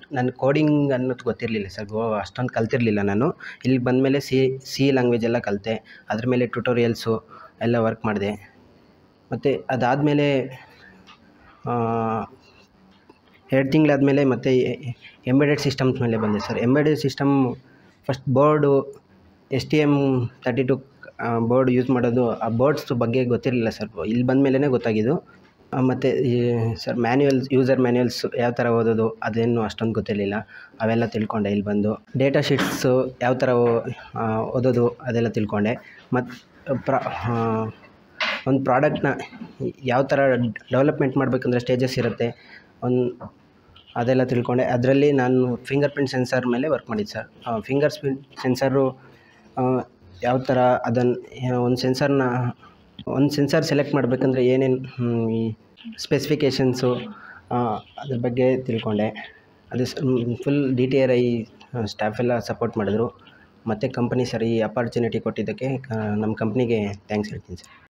ನನ್ನ ಕೋಡಿಂಗ್ ಅನ್ನೋದು ಗೊತ್ತಿರಲಿಲ್ಲ ಸರ್. ಅಷ್ಟೊಂದು ಕಲ್ತಿರಲಿಲ್ಲ ನಾನು. ಇಲ್ಲಿ ಬಂದಮೇಲೆ ಸಿ ಲ್ಯಾಂಗ್ವೇಜ್ ಎಲ್ಲ ಕಲಿತೆ. ಅದ್ರ ಮೇಲೆ ಟ್ಯುಟೋರಿಯಲ್ಸು ಎಲ್ಲ ವರ್ಕ್ ಮಾಡಿದೆ. ಮತ್ತು ಅದಾದಮೇಲೆ 2 ತಿಂಗಳಾದಮೇಲೆ ಮತ್ತೆ ಎಂಬೆಡೆಡ್ ಸಿಸ್ಟಮ್ಸ್ ಮೇಲೆ ಬಂದೆ sir. Embedded system first board STM32 board use ಮಾಡೋದು, ಆ ಬೋರ್ಡ್ಸ್ ಬಗ್ಗೆ ಗೊತ್ತಿರಲಿಲ್ಲ ಸರ್. ಇಲ್ಲಿ ಬಂದ ಮೇಲೇ ಗೊತ್ತಾಗಿದ್ದು. ಮತ್ತು ಸರ್ ಯೂಸರ್ ಮ್ಯಾನ್ಯಲ್ಸ್ ಯಾವ ಥರ ಓದೋದು ಅದೇನು ಅಷ್ಟೊಂದು ಗೊತ್ತಿರಲಿಲ್ಲ. ಅವೆಲ್ಲ ತಿಳ್ಕೊಂಡೆ ಇಲ್ಲಿ ಬಂದು. ಡೇಟಾ ಶೀಟ್ಸು ಯಾವ ಥರ ಓದೋದು ಅದೆಲ್ಲ ತಿಳ್ಕೊಂಡೆ. ಮತ್ತು ಒಂದು ಪ್ರಾಡಕ್ಟ್ನ ಯಾವ ಥರ ಡೆವಲಪ್ಮೆಂಟ್ ಮಾಡಬೇಕಂದ್ರೆ ಸ್ಟೇಜಸ್ ಇರುತ್ತೆ, ಅದೆಲ್ಲ ತಿಳ್ಕೊಂಡೆ. ಅದರಲ್ಲಿ ನಾನು ಫಿಂಗರ್ ಪ್ರಿಂಟ್ ಸೆನ್ಸರ್ ಮೇಲೆ ವರ್ಕ್ ಮಾಡಿದ್ದು ಸರ್. ಫಿಂಗರ್ ಪ್ರಿಂಟ್ ಸೆನ್ಸರು ಯಾವ ಥರ ಅದನ್ನು ಒಂದು ಸೆನ್ಸರ್ ಸೆಲೆಕ್ಟ್ ಮಾಡಬೇಕಂದ್ರೆ ಏನೇನು ಈ ಸ್ಪೆಸಿಫಿಕೇಷನ್ಸು ಅದ್ರ ಬಗ್ಗೆ ತಿಳ್ಕೊಂಡೆ. ಅದು ಫುಲ್ DTRI ಸ್ಟಾಫ್ ಎಲ್ಲ ಸಪೋರ್ಟ್ ಮಾಡಿದ್ರು. ಮತ್ತು ಕಂಪನಿ ಸರ್ ಈ ಅಪಾರ್ಚುನಿಟಿ ಕೊಟ್ಟಿದ್ದಕ್ಕೆ ನಮ್ಮ ಕಂಪ್ನಿಗೆ ಥ್ಯಾಂಕ್ಸ್ ಹೇಳ್ತೀನಿ ಸರ್.